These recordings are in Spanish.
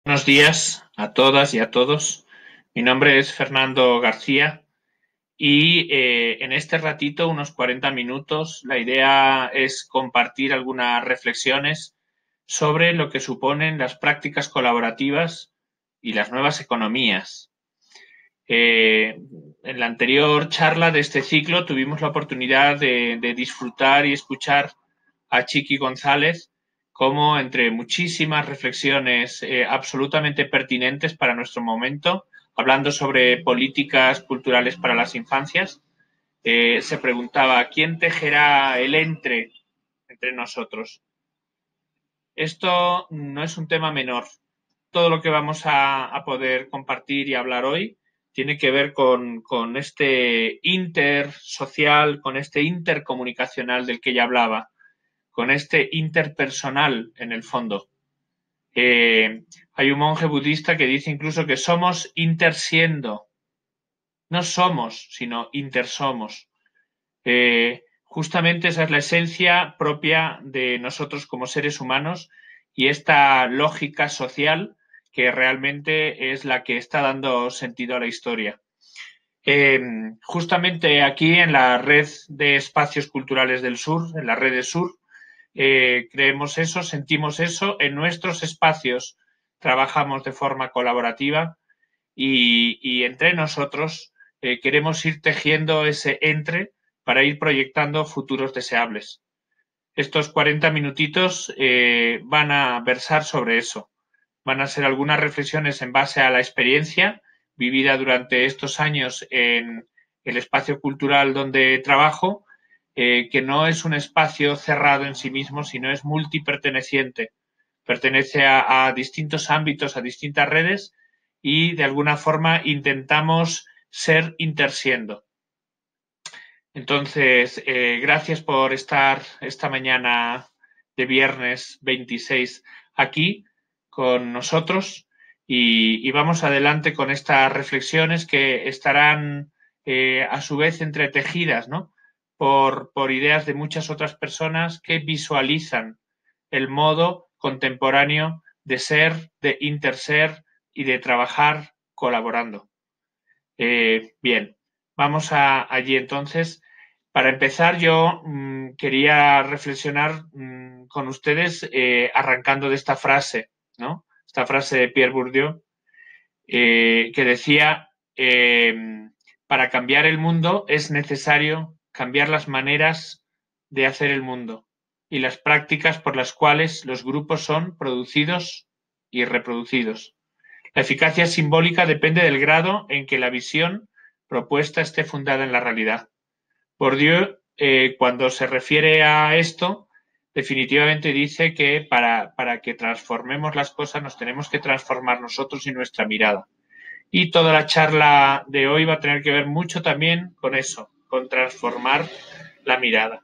Buenos días a todas y a todos. Mi nombre es Fernando García y en este ratito, unos 40 minutos, la idea es compartir algunas reflexiones sobre lo que suponen las prácticas colaborativas y las nuevas economías. En la anterior charla de este ciclo tuvimos la oportunidad de disfrutar y escuchar a Chiqui González, como entre muchísimas reflexiones absolutamente pertinentes para nuestro momento, hablando sobre políticas culturales para las infancias, se preguntaba, ¿quién tejerá el entre nosotros? Esto no es un tema menor. Todo lo que vamos a poder compartir y hablar hoy tiene que ver con este intersocial, con este intercomunicacional del que ya hablaba, con este interpersonal en el fondo. Hay un monje budista que dice incluso que somos intersiendo. No somos, sino intersomos. Justamente esa es la esencia propia de nosotros como seres humanos y esta lógica social que realmente es la que está dando sentido a la historia. Justamente aquí en la red de espacios culturales del sur, en la red de Sur, creemos eso, sentimos eso, en nuestros espacios trabajamos de forma colaborativa y entre nosotros queremos ir tejiendo ese entre para ir proyectando futuros deseables. Estos 40 minutitos van a versar sobre eso. Van a ser algunas reflexiones en base a la experiencia vivida durante estos años en el espacio cultural donde trabajo, que no es un espacio cerrado en sí mismo, sino es multiperteneciente. Pertenece a distintos ámbitos, a distintas redes y de alguna forma intentamos ser intersiendo. Entonces, gracias por estar esta mañana de viernes 26 aquí con nosotros y vamos adelante con estas reflexiones que estarán a su vez entretejidas, ¿no? por ideas de muchas otras personas que visualizan el modo contemporáneo de ser, de interser y de trabajar colaborando. Bien, vamos allí entonces. Para empezar, yo quería reflexionar con ustedes arrancando de esta frase, ¿no? Esta frase de Pierre Bourdieu, que decía, para cambiar el mundo es necesario cambiar las maneras de hacer el mundo y las prácticas por las cuales los grupos son producidos y reproducidos. La eficacia simbólica depende del grado en que la visión propuesta esté fundada en la realidad. Bourdieu, cuando se refiere a esto, definitivamente dice que para que transformemos las cosas nos tenemos que transformar nosotros y nuestra mirada. Y toda la charla de hoy va a tener que ver mucho también con eso, con transformar la mirada.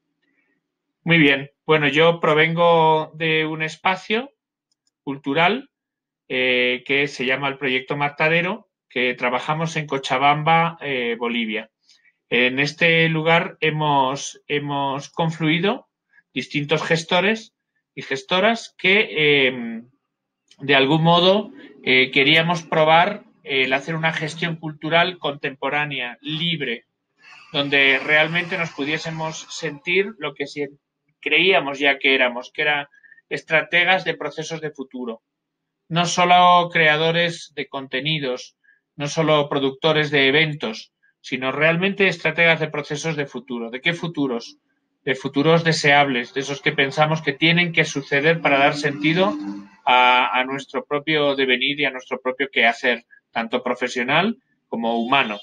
Muy bien, bueno, yo provengo de un espacio cultural que se llama el Proyecto Matadero, que trabajamos en Cochabamba, Bolivia. En este lugar hemos confluido distintos gestores y gestoras que de algún modo queríamos probar el hacer una gestión cultural contemporánea, libre, donde realmente nos pudiésemos sentir lo que creíamos ya que éramos, que eran estrategas de procesos de futuro. No solo creadores de contenidos, no solo productores de eventos, sino realmente estrategas de procesos de futuro. ¿De qué futuros? De futuros deseables, de esos que pensamos que tienen que suceder para dar sentido a nuestro propio devenir y a nuestro propio quehacer, tanto profesional como humano.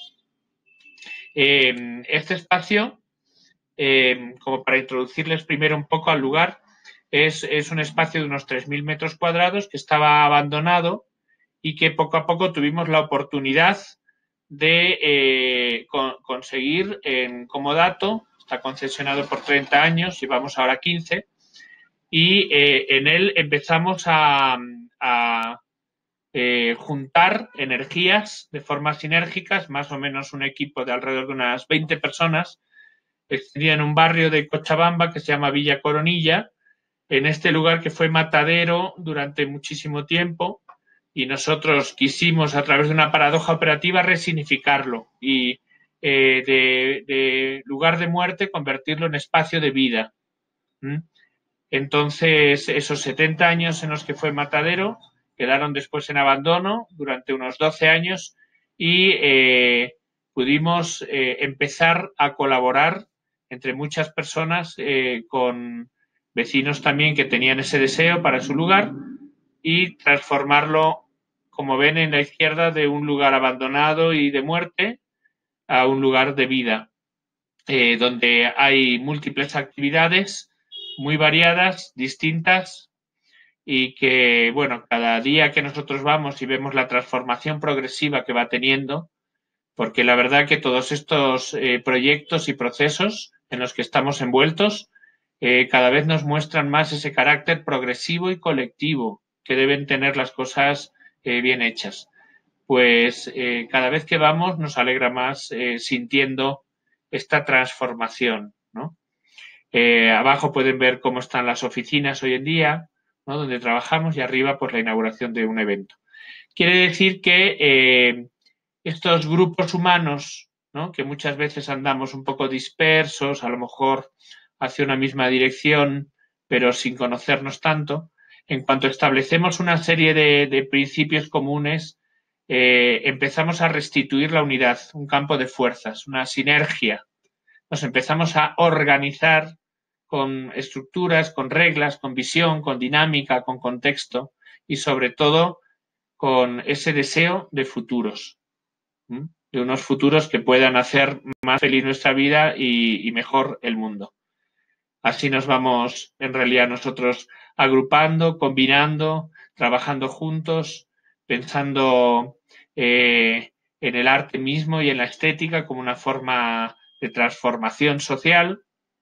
Este espacio, como para introducirles primero un poco al lugar, es un espacio de unos 3.000 metros cuadrados que estaba abandonado y que poco a poco tuvimos la oportunidad de conseguir en comodato. Está concesionado por 30 años, llevamos ahora 15, y en él empezamos a juntar energías de forma sinérgicas, más o menos un equipo de alrededor de unas 20 personas, extendida en un barrio de Cochabamba que se llama Villa Coronilla, en este lugar que fue matadero durante muchísimo tiempo, y nosotros quisimos, a través de una paradoja operativa, resignificarlo y de lugar de muerte convertirlo en espacio de vida. Entonces, esos 70 años en los que fue matadero quedaron después en abandono durante unos 12 años y pudimos empezar a colaborar entre muchas personas con vecinos también que tenían ese deseo para su lugar y transformarlo, como ven en la izquierda, de un lugar abandonado y de muerte a un lugar de vida, donde hay múltiples actividades muy variadas, distintas, y que, bueno, cada día que nosotros vamos y vemos la transformación progresiva que va teniendo, porque la verdad que todos estos proyectos y procesos en los que estamos envueltos cada vez nos muestran más ese carácter progresivo y colectivo que deben tener las cosas bien hechas. Pues cada vez que vamos nos alegra más sintiendo esta transformación, ¿no? Abajo pueden ver cómo están las oficinas hoy en día, ¿no? Donde trabajamos, y arriba pues la inauguración de un evento. Quiere decir que estos grupos humanos, ¿no? Que muchas veces andamos un poco dispersos, a lo mejor hacia una misma dirección, pero sin conocernos tanto, en cuanto establecemos una serie de principios comunes, empezamos a restituir la unidad, un campo de fuerzas, una sinergia. Nos empezamos a organizar con estructuras, con reglas, con visión, con dinámica, con contexto y sobre todo con ese deseo de futuros, de unos futuros que puedan hacer más feliz nuestra vida y mejor el mundo. Así nos vamos en realidad nosotros agrupando, combinando, trabajando juntos, pensando en el arte mismo y en la estética como una forma de transformación social,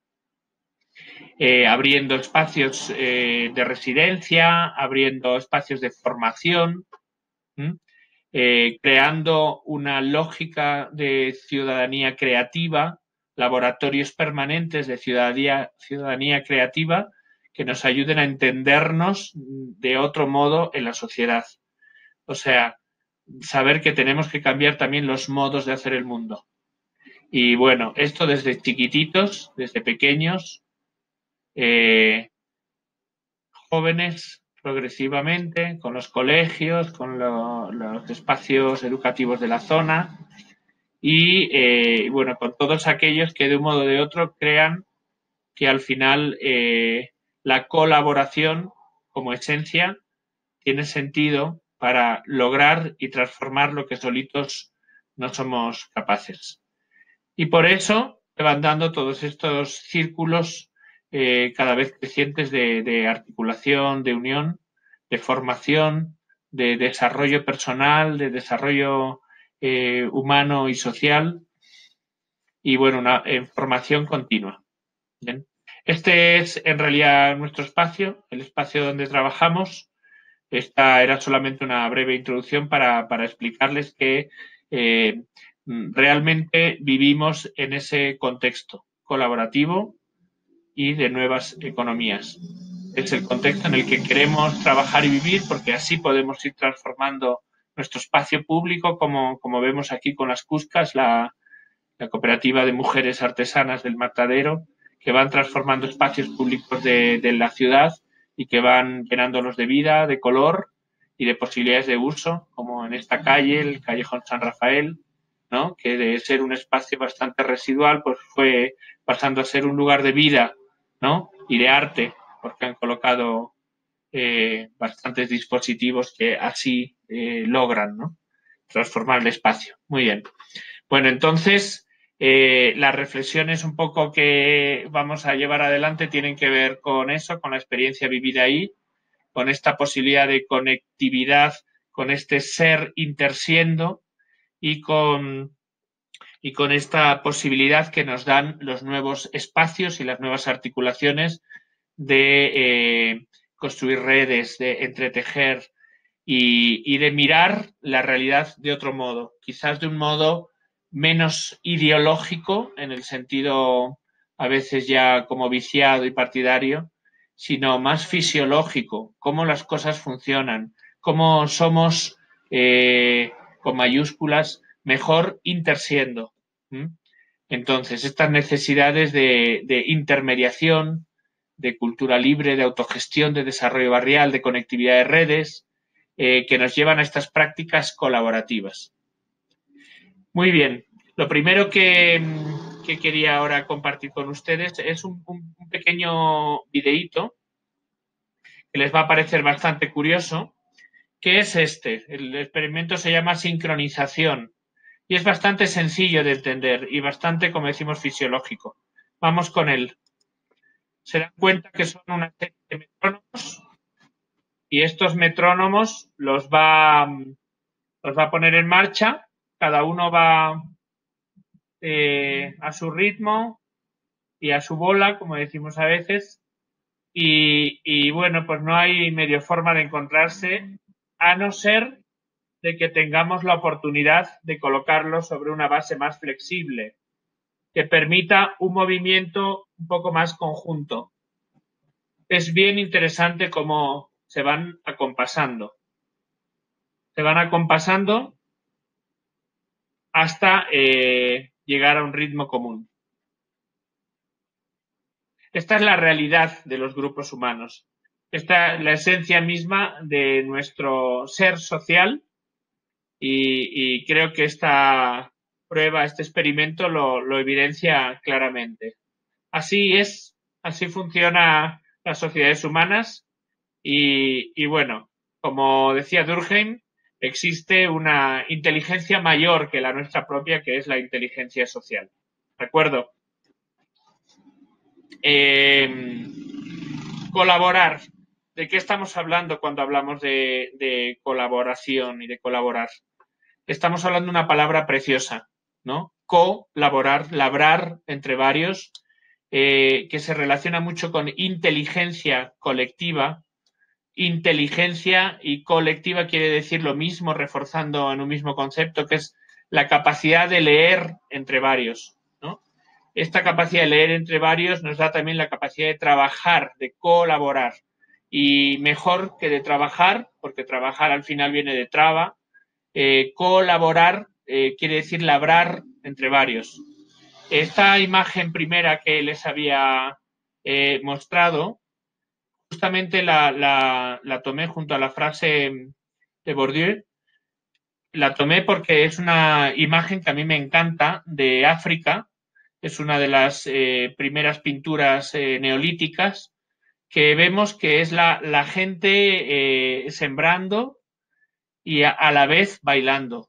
abriendo espacios de residencia, abriendo espacios de formación, creando una lógica de ciudadanía creativa, laboratorios permanentes de ciudadanía creativa que nos ayuden a entendernos de otro modo en la sociedad. O sea, saber que tenemos que cambiar también los modos de hacer el mundo. Y bueno, esto desde chiquititos, desde pequeños, jóvenes, progresivamente, con los colegios, con los espacios educativos de la zona y, bueno, con todos aquellos que de un modo o de otro crean que al final la colaboración como esencia tiene sentido para lograr y transformar lo que solitos no somos capaces. Y por eso se van dando todos estos círculos cada vez crecientes de articulación, de unión, de formación, de desarrollo personal, de desarrollo humano y social y, bueno, una formación continua. ¿Bien? Este es en realidad nuestro espacio, el espacio donde trabajamos. Esta era solamente una breve introducción para explicarles que realmente vivimos en ese contexto colaborativo y de nuevas economías. Es el contexto en el que queremos trabajar y vivir porque así podemos ir transformando nuestro espacio público, como vemos aquí con las Cuscas, la cooperativa de mujeres artesanas del Matadero, que van transformando espacios públicos de la ciudad y que van llenándolos de vida, de color y de posibilidades de uso, como en esta calle, el Callejón San Rafael, ¿no? Que de ser un espacio bastante residual, pues fue pasando a ser un lugar de vida, ¿no? Y de arte, porque han colocado bastantes dispositivos que así logran, ¿no? Transformar el espacio. Muy bien. Bueno, entonces, las reflexiones un poco que vamos a llevar adelante tienen que ver con eso, con la experiencia vivida ahí, con esta posibilidad de conectividad, con este ser intersiendo y con esta posibilidad que nos dan los nuevos espacios y las nuevas articulaciones de construir redes, de entretejer y de mirar la realidad de otro modo, quizás de un modo menos ideológico, en el sentido a veces ya como viciado y partidario, sino más fisiológico, cómo las cosas funcionan, cómo somos, con mayúsculas, mejor intersiendo. Entonces, estas necesidades de intermediación, de cultura libre, de autogestión, de desarrollo barrial, de conectividad de redes, que nos llevan a estas prácticas colaborativas. Muy bien. Lo primero que quería ahora compartir con ustedes es un pequeño videíto que les va a parecer bastante curioso, que es este. El experimento se llama sincronización y es bastante sencillo de entender y bastante, como decimos, fisiológico. Vamos con él. Se dan cuenta que son una serie de metrónomos y estos metrónomos los va a poner en marcha. Cada uno va a su ritmo y a su bola, como decimos a veces. Y bueno, pues no hay medio forma de encontrarse, a no ser de que tengamos la oportunidad de colocarlo sobre una base más flexible, que permita un movimiento un poco más conjunto. Es bien interesante cómo se van acompasando. Se van acompasando hasta llegar a un ritmo común. Esta es la realidad de los grupos humanos. Esta es la esencia misma de nuestro ser social y creo que esta prueba, este experimento lo evidencia claramente. Así es, así funcionan las sociedades humanas y bueno, como decía Durkheim, existe una inteligencia mayor que la nuestra propia, que es la inteligencia social. ¿De acuerdo? Colaborar. ¿De qué estamos hablando cuando hablamos de colaboración y de colaborar? Estamos hablando de una palabra preciosa, ¿no? Colaborar, labrar entre varios, que se relaciona mucho con inteligencia colectiva. Inteligencia y colectiva quiere decir lo mismo, reforzando en un mismo concepto, que es la capacidad de leer entre varios, ¿no? Esta capacidad de leer entre varios nos da también la capacidad de trabajar, de colaborar. Y mejor que de trabajar, porque trabajar al final viene de traba, colaborar quiere decir labrar entre varios. Esta imagen primera que les había mostrado, justamente la tomé junto a la frase de Bourdieu. La tomé porque es una imagen que a mí me encanta de África. Es una de las primeras pinturas neolíticas que vemos que es la gente sembrando y a la vez bailando.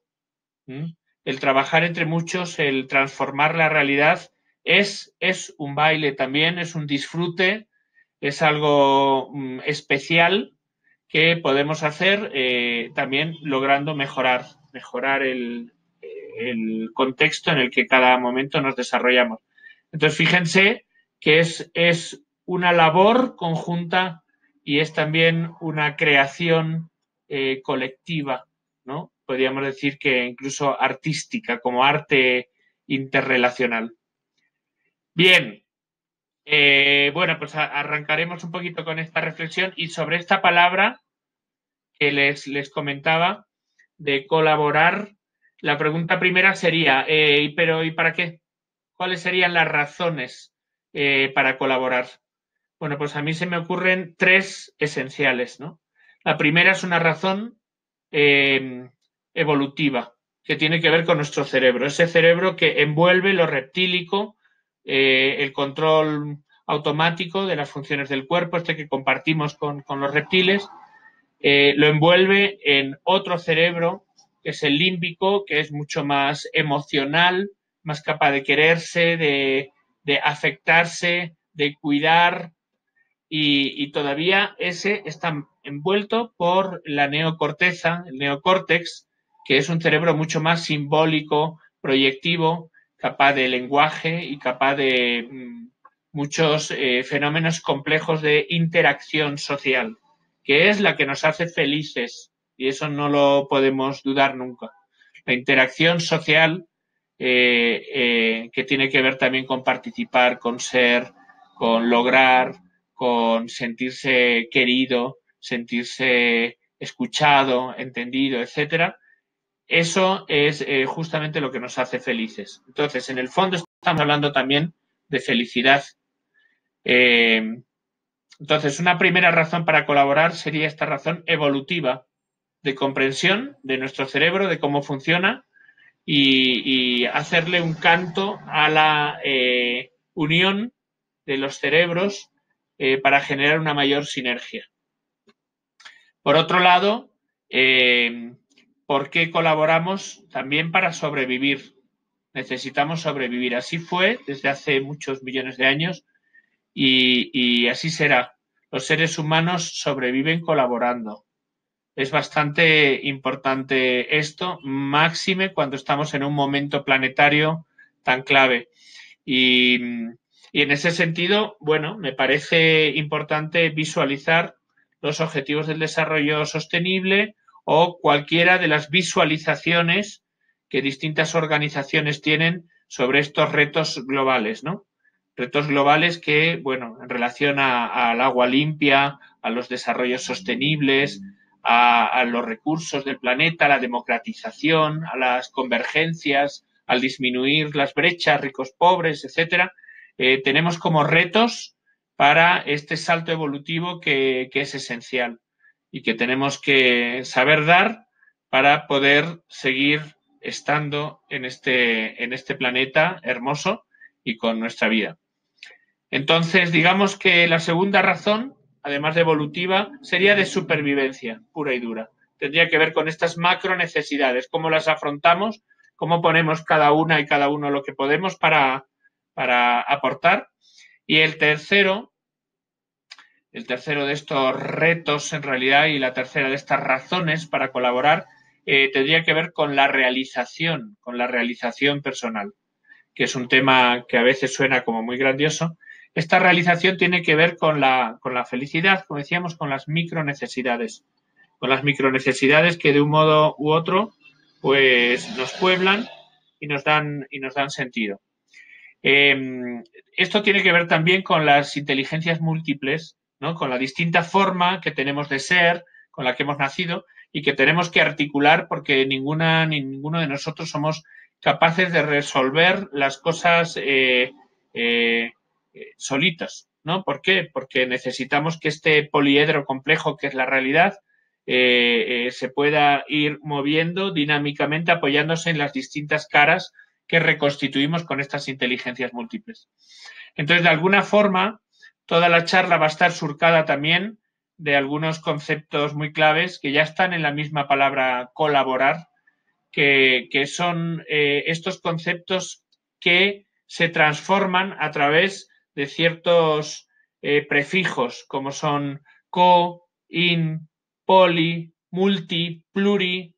El trabajar entre muchos, el transformar la realidad es un baile también, es un disfrute, es algo especial que podemos hacer también logrando mejorar el contexto en el que cada momento nos desarrollamos. Entonces, fíjense que es una labor conjunta y es también una creación colectiva, ¿no? Podríamos decir que incluso artística, como arte interrelacional. Bien, bueno, pues arrancaremos un poquito con esta reflexión y sobre esta palabra que les comentaba de colaborar, la pregunta primera sería, pero ¿y para qué? ¿Cuáles serían las razones para colaborar? Bueno, pues a mí se me ocurren tres esenciales, ¿no? La primera es una razón evolutiva, que tiene que ver con nuestro cerebro, ese cerebro que envuelve lo reptílico, el control automático de las funciones del cuerpo, este que compartimos con los reptiles, lo envuelve en otro cerebro, que es el límbico, que es mucho más emocional, más capaz de quererse, de afectarse, de cuidar, y todavía ese está envuelto por la neocorteza, el neocórtex, que es un cerebro mucho más simbólico, proyectivo, capaz de lenguaje y capaz de muchos fenómenos complejos de interacción social, que es la que nos hace felices y eso no lo podemos dudar nunca. La interacción social que tiene que ver también con participar, con ser, con lograr, con sentirse querido, sentirse escuchado, entendido, etcétera, eso es justamente lo que nos hace felices. Entonces, en el fondo estamos hablando también de felicidad. Entonces, una primera razón para colaborar sería esta razón evolutiva de comprensión de nuestro cerebro, de cómo funciona y hacerle un canto a la unión de los cerebros para generar una mayor sinergia. Por otro lado, ¿por qué colaboramos? También para sobrevivir. Necesitamos sobrevivir. Así fue desde hace muchos millones de años y así será. Los seres humanos sobreviven colaborando. Es bastante importante esto, máxime cuando estamos en un momento planetario tan clave. Y en ese sentido, bueno, me parece importante visualizar los objetivos del desarrollo sostenible o cualquiera de las visualizaciones que distintas organizaciones tienen sobre estos retos globales, ¿no? Retos globales que, bueno, en relación al agua limpia, a los desarrollos sostenibles, a los recursos del planeta, a la democratización, a las convergencias, al disminuir las brechas, ricos, pobres, etcétera, tenemos como retos para este salto evolutivo que es esencial y que tenemos que saber dar para poder seguir estando en este planeta hermoso y con nuestra vida. Entonces, digamos que la segunda razón, además de evolutiva, sería de supervivencia pura y dura. Tendría que ver con estas macro necesidades, cómo las afrontamos, cómo ponemos cada una y cada uno lo que podemos para aportar. Y el tercero de estos retos en realidad y la tercera de estas razones para colaborar tendría que ver con la realización personal, que es un tema que a veces suena como muy grandioso. Esta realización tiene que ver con la felicidad, como decíamos, con las micronecesidades. Con las micronecesidades que de un modo u otro pues nos pueblan y nos dan sentido. Esto tiene que ver también con las inteligencias múltiples, ¿no? Con la distinta forma que tenemos de ser, con la que hemos nacido y que tenemos que articular porque ninguno de nosotros somos capaces de resolver las cosas solitos, ¿no? ¿Por qué? Porque necesitamos que este poliedro complejo que es la realidad se pueda ir moviendo dinámicamente apoyándose en las distintas caras que reconstituimos con estas inteligencias múltiples. Entonces, de alguna forma, toda la charla va a estar surcada también de algunos conceptos muy claves que ya están en la misma palabra colaborar, que son estos conceptos que se transforman a través de ciertos prefijos, como son co, in, poli, multi, pluri,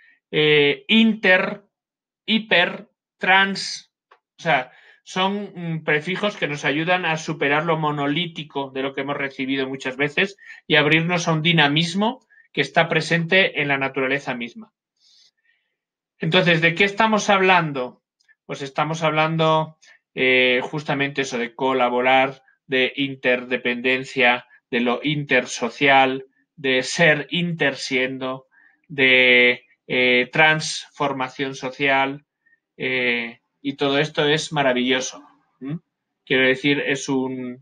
inter, hiper, trans, o sea, son prefijos que nos ayudan a superar lo monolítico de lo que hemos recibido muchas veces y abrirnos a un dinamismo que está presente en la naturaleza misma. Entonces, ¿de qué estamos hablando? Pues estamos hablando justamente eso de colaborar, de interdependencia, de lo intersocial, de ser intersiendo, de transformación social, y todo esto es maravilloso. Quiero decir, es un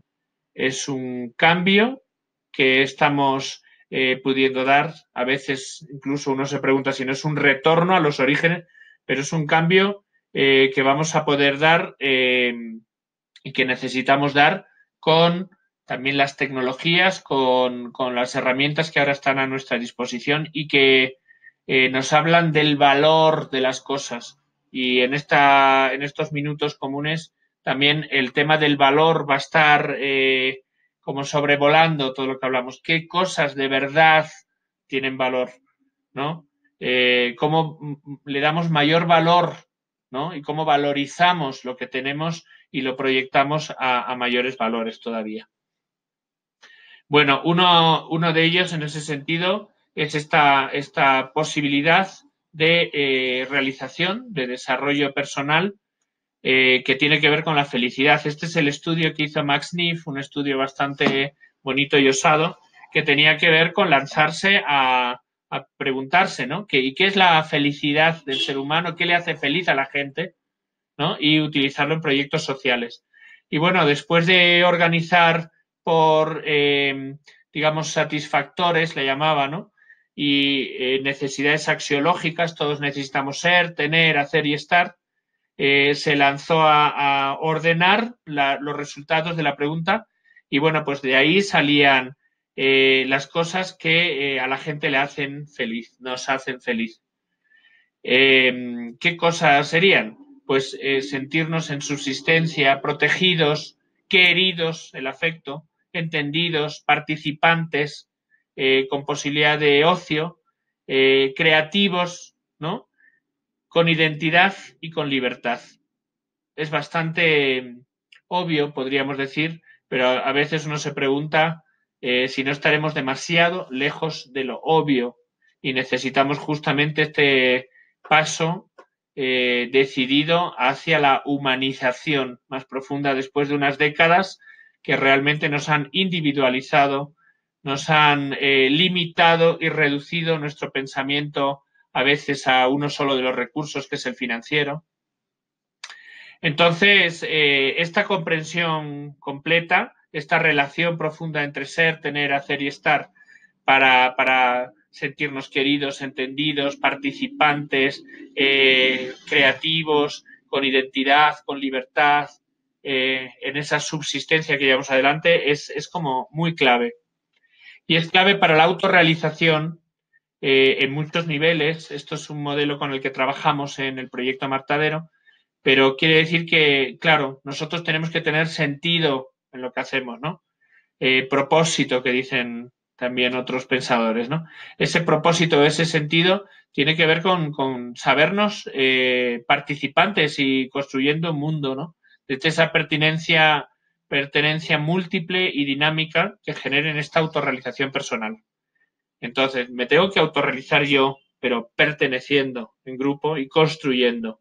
cambio que estamos pudiendo dar. A veces incluso uno se pregunta si no es un retorno a los orígenes, pero es un cambio que vamos a poder dar y que necesitamos dar con también las tecnologías, con las herramientas que ahora están a nuestra disposición y que nos hablan del valor de las cosas. Y en estos minutos comunes también el tema del valor va a estar como sobrevolando todo lo que hablamos. ¿Qué cosas de verdad tienen valor? ¿No? ¿Cómo le damos mayor valor? ¿No? Y cómo valorizamos lo que tenemos y lo proyectamos a mayores valores todavía. Bueno, uno de ellos en ese sentido es esta posibilidad de realización, de desarrollo personal que tiene que ver con la felicidad. Este es el estudio que hizo Max Neff, un estudio bastante bonito y osado, que tenía que ver con lanzarse a a preguntarse, ¿no? ¿Y qué es la felicidad del ser humano? ¿Qué le hace feliz a la gente? ¿No? Y utilizarlo en proyectos sociales. Y bueno, después de organizar por, digamos, satisfactores, le llamaba, ¿no? Y necesidades axiológicas, todos necesitamos ser, tener, hacer y estar, se lanzó a ordenar los resultados de la pregunta y bueno, pues de ahí salían las cosas que a la gente le hacen feliz, nos hacen feliz. ¿Qué cosas serían? Pues sentirnos en subsistencia, protegidos, queridos, el afecto, entendidos, participantes, con posibilidad de ocio, creativos, ¿no? Con identidad y con libertad. Es bastante obvio, podríamos decir, pero a veces uno se pregunta si no estaremos demasiado lejos de lo obvio y necesitamos justamente este paso decidido hacia la humanización más profunda después de unas décadas que realmente nos han individualizado, nos han limitado y reducido nuestro pensamiento a veces a uno solo de los recursos, que es el financiero. Entonces, esta comprensión completa, esta relación profunda entre ser, tener, hacer y estar para sentirnos queridos, entendidos, participantes, creativos, con identidad, con libertad, en esa subsistencia que llevamos adelante, es como muy clave. Y es clave para la autorrealización en muchos niveles. Esto es un modelo con el que trabajamos en el proyecto Martadero, pero quiere decir que, claro, nosotros tenemos que tener sentido en lo que hacemos, ¿no? Propósito, que dicen también otros pensadores, ¿no? Ese propósito, ese sentido, tiene que ver con sabernos participantes y construyendo un mundo, ¿no? Desde esa pertenencia múltiple y dinámica que generen esta autorrealización personal. Entonces, me tengo que autorrealizar yo, pero perteneciendo en grupo y construyendo.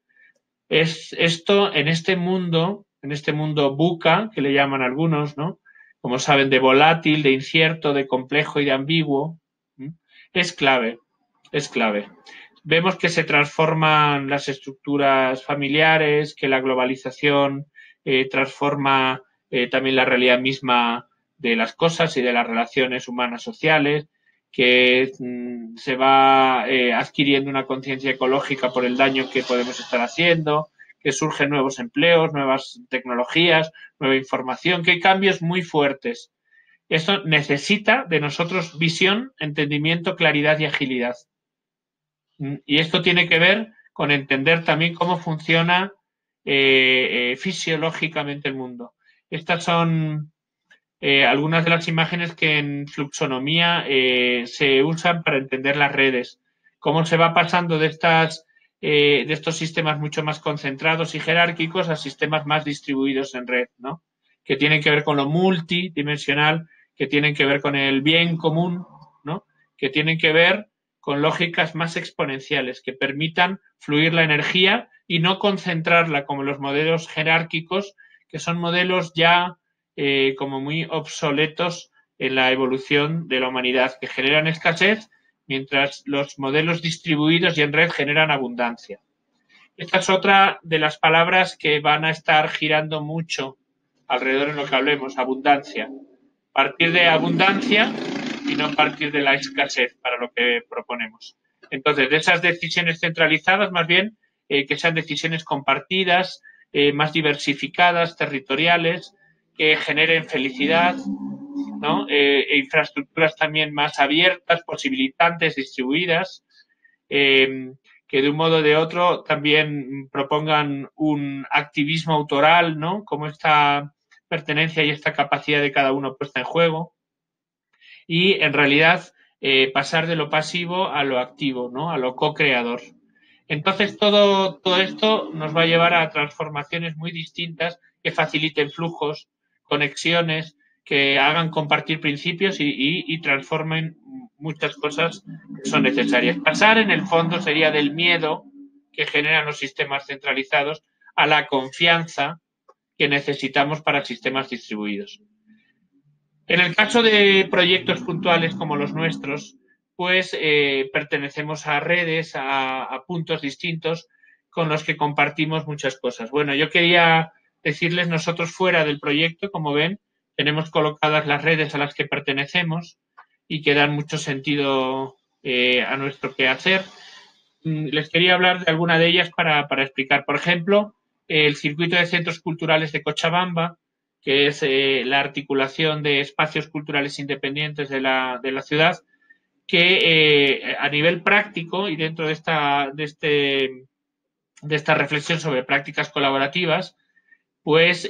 Es esto en este mundo VUCA, que le llaman algunos, ¿no? Como saben, de volátil, de incierto, de complejo y de ambiguo, es clave, es clave. Vemos que se transforman las estructuras familiares, que la globalización transforma también la realidad misma de las cosas y de las relaciones humanas sociales, que se va adquiriendo una conciencia ecológica por el daño que podemos estar haciendo, que surgen nuevos empleos, nuevas tecnologías, nueva información, que hay cambios muy fuertes. Esto necesita de nosotros visión, entendimiento, claridad y agilidad. Y esto tiene que ver con entender también cómo funciona fisiológicamente el mundo. Estas son algunas de las imágenes que en fluxonomía se usan para entender las redes. Cómo se va pasando de estos sistemas mucho más concentrados y jerárquicos a sistemas más distribuidos en red, ¿no? Que tienen que ver con lo multidimensional, que tienen que ver con el bien común, ¿no? Que tienen que ver con lógicas más exponenciales que permitan fluir la energía y no concentrarla como los modelos jerárquicos, que son modelos ya como muy obsoletos en la evolución de la humanidad, que generan escasez, mientras los modelos distribuidos y en red generan abundancia. Esta es otra de las palabras que van a estar girando mucho alrededor en lo que hablemos, abundancia. Partir de abundancia y no partir de la escasez para lo que proponemos. Entonces, de esas decisiones centralizadas, más bien, que sean decisiones compartidas, más diversificadas, territoriales, que generen felicidad, ¿no? Infraestructuras también más abiertas, posibilitantes, distribuidas, que de un modo o de otro también propongan un activismo autoral, ¿no? Como esta pertenencia y esta capacidad de cada uno puesta en juego. Y en realidad pasar de lo pasivo a lo activo, ¿no? A lo co-creador. Entonces todo esto nos va a llevar a transformaciones muy distintas que faciliten flujos, conexiones, que hagan compartir principios y transformen muchas cosas que son necesarias. Pasar en el fondo sería del miedo que generan los sistemas centralizados a la confianza que necesitamos para sistemas distribuidos. En el caso de proyectos puntuales como los nuestros, pues pertenecemos a redes, a puntos distintos con los que compartimos muchas cosas. Bueno, yo quería decirles, nosotros fuera del proyecto, como ven, tenemos colocadas las redes a las que pertenecemos y que dan mucho sentido a nuestro quehacer. Les quería hablar de alguna de ellas para explicar. Por ejemplo, el circuito de centros culturales de Cochabamba, que es la articulación de espacios culturales independientes de la ciudad, que a nivel práctico y dentro de esta reflexión sobre prácticas colaborativas, pues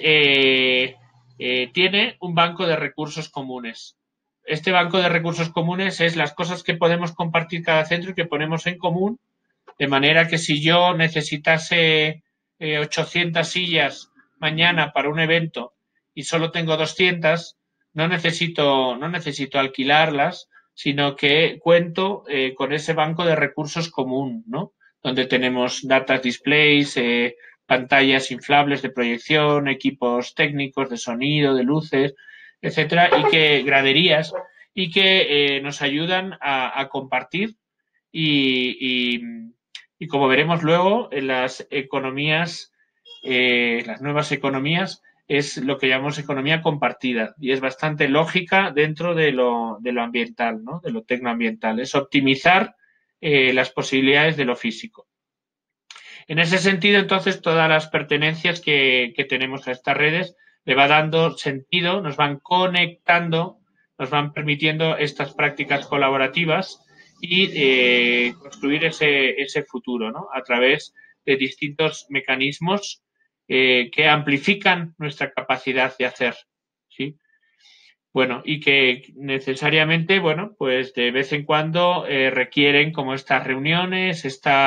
tiene un banco de recursos comunes. Este banco de recursos comunes es las cosas que podemos compartir cada centro y que ponemos en común, de manera que si yo necesitase 800 sillas mañana para un evento y solo tengo 200, no necesito alquilarlas, sino que cuento con ese banco de recursos común, ¿no? Donde tenemos data displays, pantallas inflables de proyección, equipos técnicos de sonido, de luces, etcétera, y que graderías y que nos ayudan a compartir y como veremos luego en las economías, las nuevas economías, es lo que llamamos economía compartida y es bastante lógica dentro de lo ambiental, ¿no? De lo tecnoambiental. Es optimizar las posibilidades de lo físico. En ese sentido, entonces, todas las pertenencias que tenemos a estas redes le va dando sentido, nos van conectando, nos van permitiendo estas prácticas colaborativas y construir ese futuro, ¿no? A través de distintos mecanismos que amplifican nuestra capacidad de hacer, ¿sí? Bueno, y que necesariamente, bueno, pues de vez en cuando requieren como estas reuniones,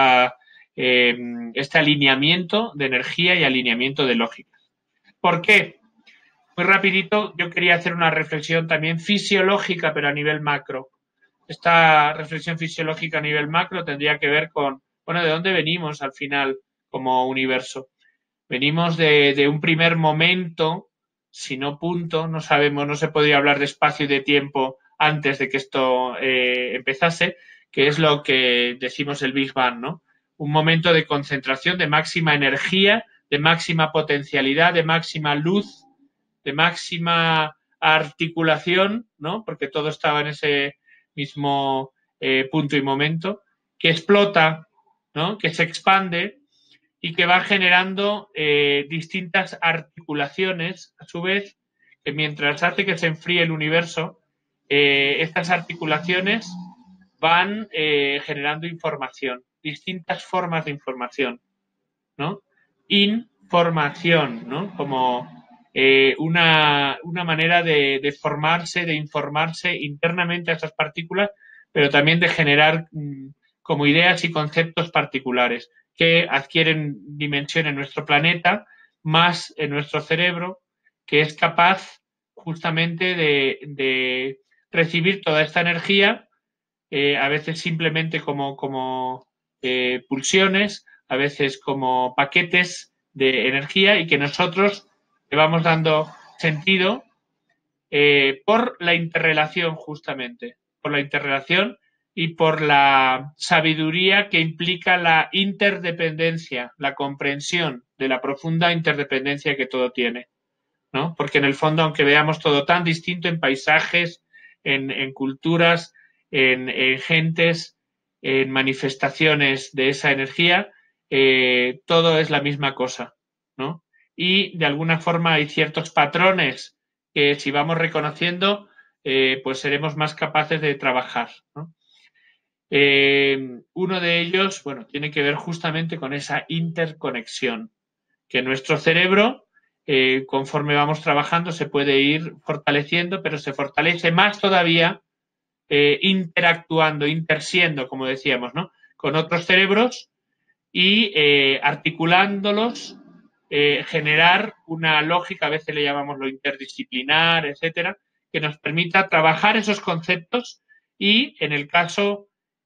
este alineamiento de energía y alineamiento de lógica. ¿Por qué? Muy rapidito, yo quería hacer una reflexión también fisiológica, pero a nivel macro. Esta reflexión fisiológica a nivel macro tendría que ver con, bueno, ¿de dónde venimos al final como universo? Venimos de un primer momento, si no punto, no sabemos, no se podría hablar de espacio y de tiempo antes de que esto empezase, que es lo que decimos el Big Bang, ¿no? Un momento de concentración, de máxima energía, de máxima potencialidad, de máxima luz, de máxima articulación, ¿no? Porque todo estaba en ese mismo punto y momento, que explota, ¿no? Que se expande y que va generando distintas articulaciones, a su vez, que mientras hace que se enfríe el universo, estas articulaciones van generando información, distintas formas de información, ¿no? Información, ¿no? Como una manera de formarse, de informarse internamente a esas partículas, pero también de generar como ideas y conceptos particulares que adquieren dimensión en nuestro planeta, más en nuestro cerebro, que es capaz justamente de recibir toda esta energía, a veces simplemente como pulsiones, a veces como paquetes de energía y que nosotros le vamos dando sentido por la interrelación justamente, por la interrelación y por la sabiduría que implica la interdependencia, la comprensión de la profunda interdependencia que todo tiene, ¿no? Porque en el fondo, aunque veamos todo tan distinto en paisajes, en culturas, en gentes, en manifestaciones de esa energía, todo es la misma cosa, ¿no? Y de alguna forma hay ciertos patrones que si vamos reconociendo, pues seremos más capaces de trabajar, ¿no? Uno de ellos, bueno, tiene que ver justamente con esa interconexión, que nuestro cerebro, conforme vamos trabajando, se puede ir fortaleciendo, pero se fortalece más todavía interactuando, intersiendo, como decíamos, ¿no? Con otros cerebros y articulándolos, generar una lógica, a veces le llamamos lo interdisciplinar, etcétera, que nos permita trabajar esos conceptos y, en el caso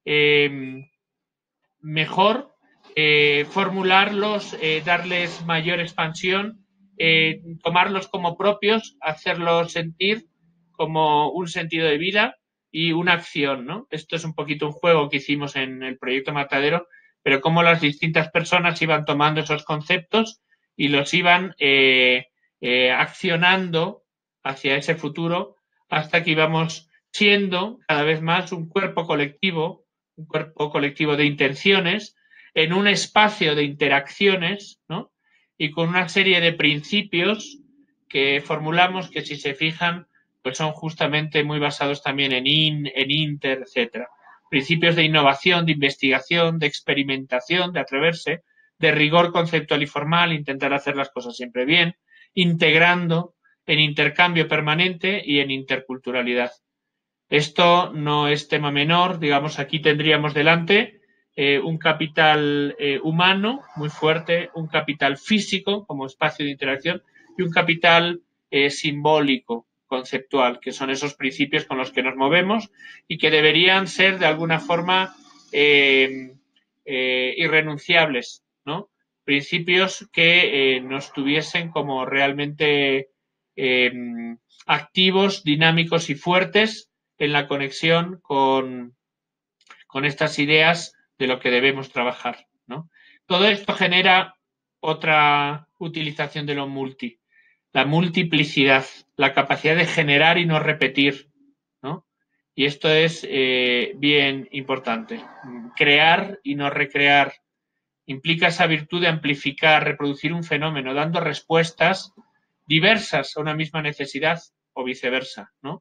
mejor, formularlos, darles mayor expansión, tomarlos como propios, hacerlos sentir como un sentido de vida y una acción, ¿no? Esto es un poquito un juego que hicimos en el proyecto Matadero, pero cómo las distintas personas iban tomando esos conceptos y los iban accionando hacia ese futuro hasta que íbamos siendo cada vez más un cuerpo colectivo de intenciones en un espacio de interacciones, ¿no? Y con una serie de principios que formulamos que, si se fijan, pues son justamente muy basados también en inter, etcétera. Principios de innovación, de investigación, de experimentación, de atreverse, de rigor conceptual y formal, intentar hacer las cosas siempre bien, integrando, en intercambio permanente y en interculturalidad. Esto no es tema menor, digamos, aquí tendríamos delante un capital humano muy fuerte, un capital físico como espacio de interacción y un capital simbólico, conceptual, que son esos principios con los que nos movemos y que deberían ser de alguna forma irrenunciables, ¿no? Principios que nos tuviesen como realmente activos, dinámicos y fuertes en la conexión con estas ideas de lo que debemos trabajar, ¿no? Todo esto genera otra utilización de lo multi, la multiplicidad, la capacidad de generar y no repetir, ¿no? Y esto es bien importante. Crear y no recrear implica esa virtud de amplificar, reproducir un fenómeno, dando respuestas diversas a una misma necesidad o viceversa, ¿no?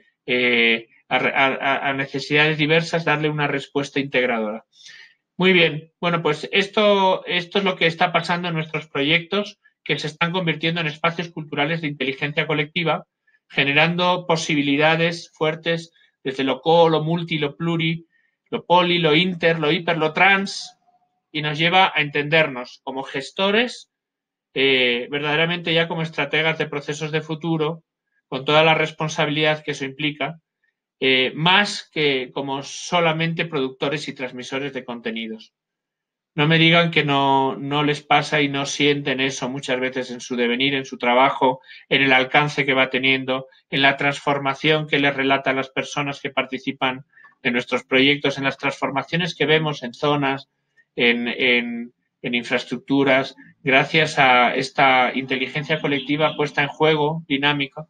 A necesidades diversas darle una respuesta integradora. Muy bien, bueno, pues esto es lo que está pasando en nuestros proyectos, que se están convirtiendo en espacios culturales de inteligencia colectiva, generando posibilidades fuertes desde lo co, lo multi, lo pluri, lo poli, lo inter, lo hiper, lo trans, y nos lleva a entendernos como gestores, verdaderamente ya como estrategas de procesos de futuro, con toda la responsabilidad que eso implica, más que como solamente productores y transmisores de contenidos. No me digan que no les pasa y no sienten eso muchas veces en su devenir, en su trabajo, en el alcance que va teniendo, en la transformación que les relatan las personas que participan de nuestros proyectos, en las transformaciones que vemos en zonas, en infraestructuras, gracias a esta inteligencia colectiva puesta en juego, dinámica.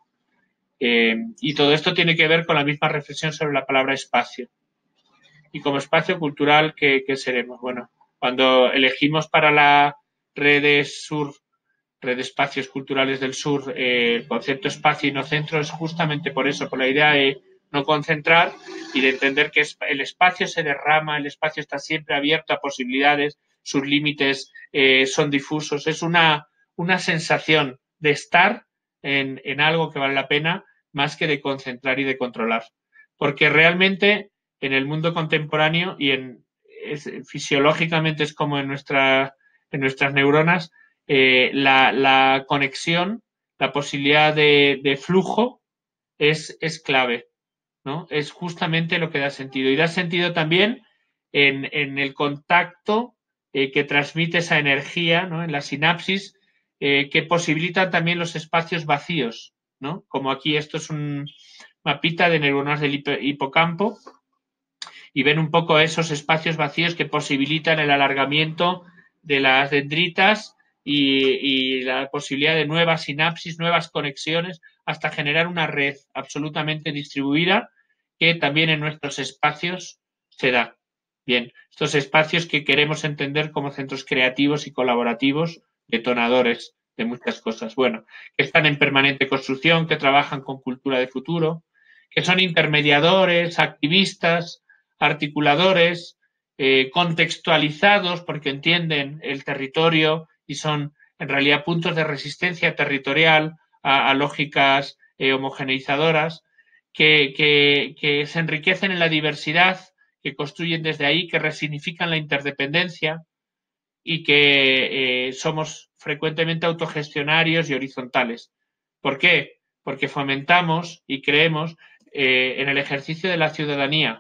Y todo esto tiene que ver con la misma reflexión sobre la palabra espacio. Y como espacio cultural, ¿qué seremos? Bueno, cuando elegimos para la red sur, red de espacios culturales del sur, el concepto espacio y no centro, es justamente por eso, por la idea de no concentrar y de entender que el espacio se derrama, el espacio está siempre abierto a posibilidades, sus límites son difusos. Es una sensación de estar en algo que vale la pena más que de concentrar y de controlar. Porque realmente en el mundo contemporáneo y fisiológicamente es como en nuestras neuronas, la conexión, la posibilidad de flujo es clave, ¿no? Es justamente lo que da sentido. Y da sentido también en el contacto que transmite esa energía, ¿no? En la sinapsis, que posibilitan también los espacios vacíos, ¿no? Como aquí esto es un mapita de neuronas del hipocampo, y ven un poco esos espacios vacíos que posibilitan el alargamiento de las dendritas y la posibilidad de nuevas sinapsis, nuevas conexiones, hasta generar una red absolutamente distribuida que también en nuestros espacios se da. Bien, estos espacios que queremos entender como centros creativos y colaborativos, detonadores de muchas cosas. Bueno, que están en permanente construcción, que trabajan con cultura de futuro, que son intermediadores, activistas, articuladores, contextualizados porque entienden el territorio y son en realidad puntos de resistencia territorial a lógicas homogeneizadoras que se enriquecen en la diversidad, que construyen desde ahí, que resignifican la interdependencia y que somos frecuentemente autogestionarios y horizontales. ¿Por qué? Porque fomentamos y creemos en el ejercicio de la ciudadanía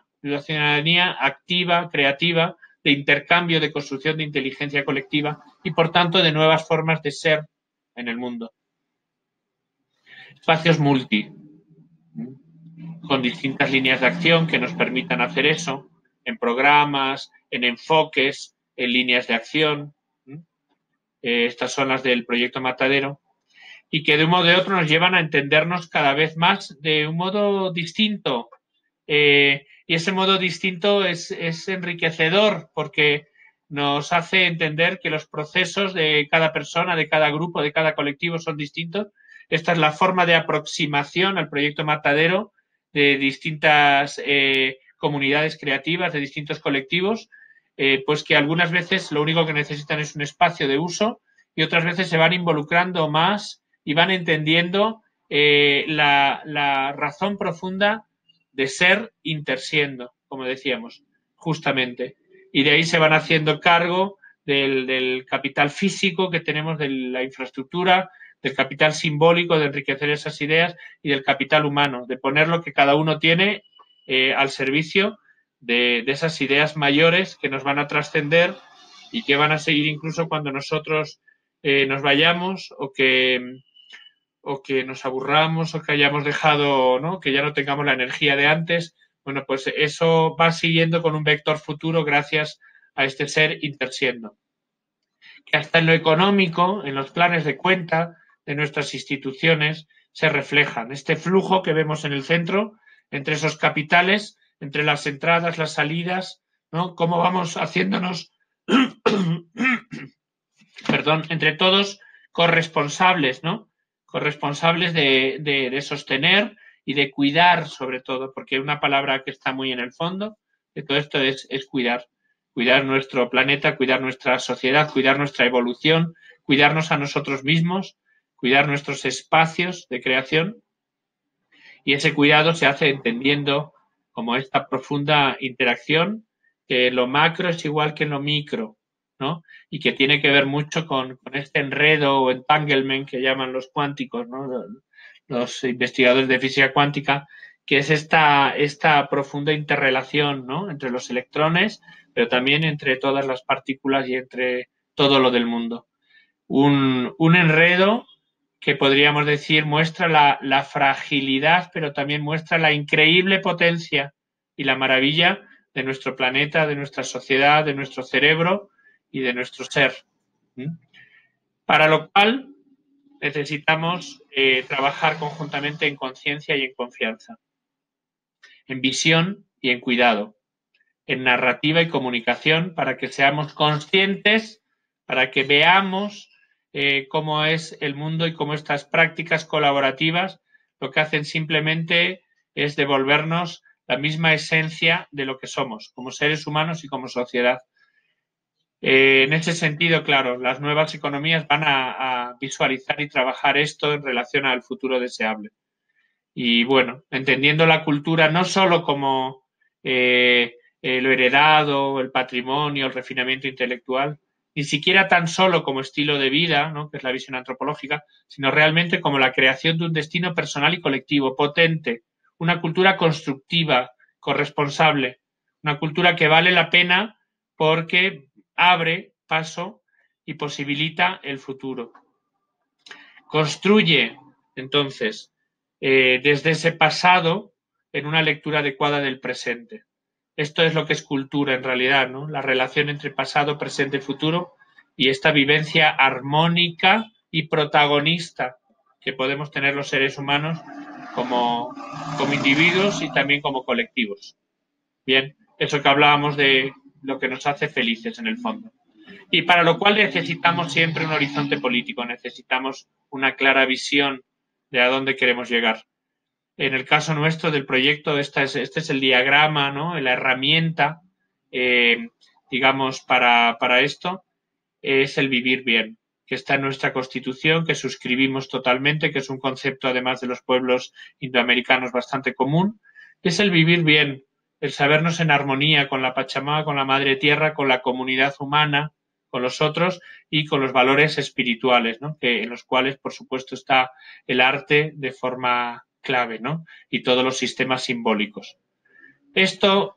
activa, creativa, de intercambio, de construcción de inteligencia colectiva y, por tanto, de nuevas formas de ser en el mundo. Espacios multi. con distintas líneas de acción que nos permitan hacer eso, en programas, en enfoques, en líneas de acción. Estas son las del proyecto Matadero, y que de un modo o de otro nos llevan a entendernos cada vez más de un modo distinto. Y ese modo distinto es enriquecedor porque nos hace entender que los procesos de cada persona, de cada grupo, de cada colectivo son distintos. Esta es la forma de aproximación al proyecto Matadero de distintas comunidades creativas, de distintos colectivos, pues que algunas veces lo único que necesitan es un espacio de uso y otras veces se van involucrando más y van entendiendo la razón profunda de ser intersiendo, como decíamos, justamente. Y de ahí se van haciendo cargo del capital físico que tenemos, de la infraestructura, del capital simbólico de enriquecer esas ideas y del capital humano, de poner lo que cada uno tiene al servicio de esas ideas mayores que nos van a trascender y que van a seguir incluso cuando nosotros nos vayamos o que nos aburramos o que hayamos dejado, ¿no? Que ya no tengamos la energía de antes. Bueno, pues eso va siguiendo con un vector futuro gracias a este ser intersiendo. Que hasta en lo económico, en los planes de cuenta de nuestras instituciones, se reflejan. Este flujo que vemos en el centro, entre esos capitales, entre las entradas, las salidas, ¿no? Cómo vamos haciéndonos, perdón, entre todos corresponsables, ¿no? Corresponsables de sostener y de cuidar, sobre todo, porque una palabra que está muy en el fondo de todo esto es cuidar. Cuidar nuestro planeta, cuidar nuestra sociedad, cuidar nuestra evolución, cuidarnos a nosotros mismos, cuidar nuestros espacios de creación. Y ese cuidado se hace entendiendo como esta profunda interacción, que lo macro es igual que lo micro, ¿no? Y que tiene que ver mucho con este enredo o entanglement que llaman los cuánticos, ¿no? Los investigadores de física cuántica, que es esta profunda interrelación, ¿no? Entre los electrones, pero también entre todas las partículas y entre todo lo del mundo. Un enredo que podríamos decir muestra la fragilidad, pero también muestra la increíble potencia y la maravilla de nuestro planeta, de nuestra sociedad, de nuestro cerebro y de nuestro ser. Para lo cual necesitamos trabajar conjuntamente en conciencia y en confianza, en visión y en cuidado, en narrativa y comunicación, para que seamos conscientes, para que veamos cómo es el mundo y cómo estas prácticas colaborativas lo que hacen simplemente es devolvernos la misma esencia de lo que somos, como seres humanos y como sociedad. En ese sentido, claro, las nuevas economías van a visualizar y trabajar esto en relación al futuro deseable. Y bueno, entendiendo la cultura no solo como lo heredado, el patrimonio, el refinamiento intelectual, ni siquiera tan solo como estilo de vida, ¿no? Que es la visión antropológica, sino realmente como la creación de un destino personal y colectivo potente, una cultura constructiva, corresponsable, una cultura que vale la pena porque abre paso y posibilita el futuro. Construye, entonces, desde ese pasado en una lectura adecuada del presente. Esto es lo que es cultura en realidad, ¿no? La relación entre pasado, presente y futuro y esta vivencia armónica y protagonista que podemos tener los seres humanos como individuos y también como colectivos. Bien, eso que hablábamos de lo que nos hace felices en el fondo. Y para lo cual necesitamos siempre un horizonte político, necesitamos una clara visión de a dónde queremos llegar. En el caso nuestro del proyecto, este es el diagrama, ¿no? La herramienta, digamos, para esto, es el vivir bien, que está en nuestra Constitución, que suscribimos totalmente, que es un concepto, además de los pueblos indoamericanos, bastante común, que es el vivir bien, el sabernos en armonía con la Pachamama, con la Madre Tierra, con la comunidad humana, con los otros y con los valores espirituales, ¿no? En los cuales, por supuesto, está el arte de forma clave, ¿no? Y todos los sistemas simbólicos. Esto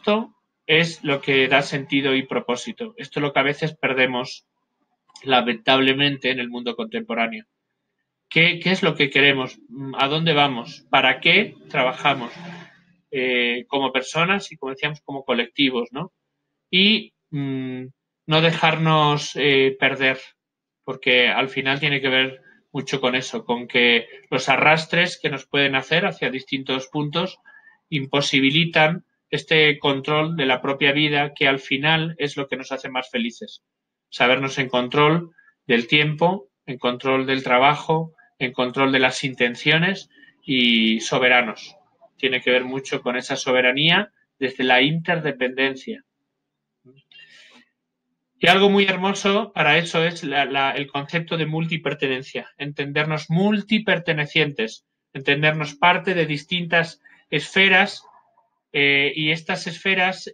es lo que da sentido y propósito. Esto es lo que a veces perdemos, lamentablemente, en el mundo contemporáneo. ¿Qué es lo que queremos? ¿A dónde vamos? ¿Para qué trabajamos? Como personas y, como decíamos, como colectivos, ¿no? Y no dejarnos perder, porque al final tiene que ver mucho con eso, con que los arrastres que nos pueden hacer hacia distintos puntos imposibilitan este control de la propia vida, que al final es lo que nos hace más felices. Sabernos en control del tiempo, en control del trabajo, en control de las intenciones y soberanos. Tiene que ver mucho con esa soberanía desde la interdependencia. Y algo muy hermoso para eso es el concepto de multipertenencia, entendernos multipertenecientes, entendernos parte de distintas esferas y estas esferas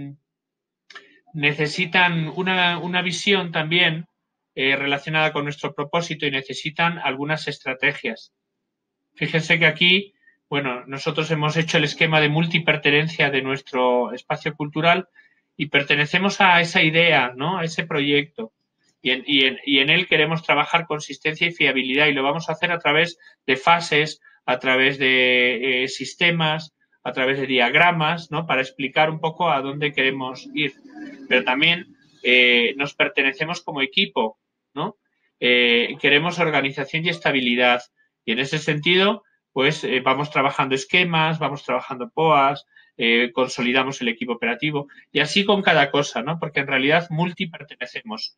necesitan una visión también relacionada con nuestro propósito y necesitan algunas estrategias. Fíjense que aquí, bueno, nosotros hemos hecho el esquema de multipertenencia de nuestro espacio cultural y pertenecemos a esa idea, ¿no? A ese proyecto. Y en él queremos trabajar consistencia y fiabilidad y lo vamos a hacer a través de fases, a través de sistemas, a través de diagramas, ¿no? Para explicar un poco a dónde queremos ir. Pero también nos pertenecemos como equipo, ¿no? Queremos organización y estabilidad. Y en ese sentido, pues vamos trabajando esquemas, vamos trabajando POAs, consolidamos el equipo operativo y así con cada cosa, ¿no? Porque en realidad multipertenecemos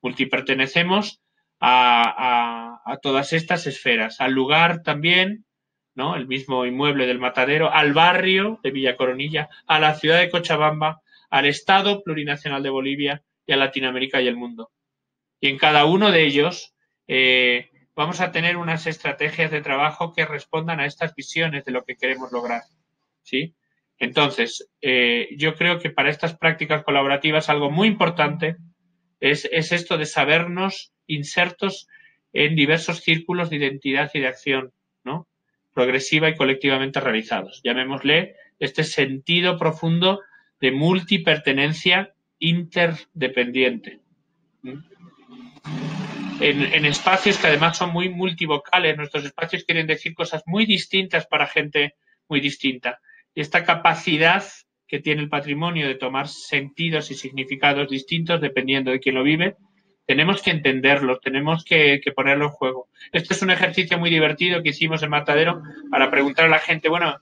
a todas estas esferas, al lugar también, ¿no? El mismo inmueble del Matadero, al barrio de Villa Coronilla, a la ciudad de Cochabamba, al Estado plurinacional de Bolivia y a Latinoamérica y el mundo. Y en cada uno de ellos vamos a tener unas estrategias de trabajo que respondan a estas visiones de lo que queremos lograr, ¿sí? Entonces, yo creo que para estas prácticas colaborativas algo muy importante es esto de sabernos insertos en diversos círculos de identidad y de acción, ¿no? Progresiva y colectivamente realizados. Llamémosle este sentido profundo de multipertenencia interdependiente. En espacios que además son muy multivocales. Nuestros espacios quieren decir cosas muy distintas para gente muy distinta. Y esta capacidad que tiene el patrimonio de tomar sentidos y significados distintos dependiendo de quién lo vive, tenemos que entenderlo, tenemos que ponerlo en juego. Este es un ejercicio muy divertido que hicimos en Matadero para preguntar a la gente, bueno,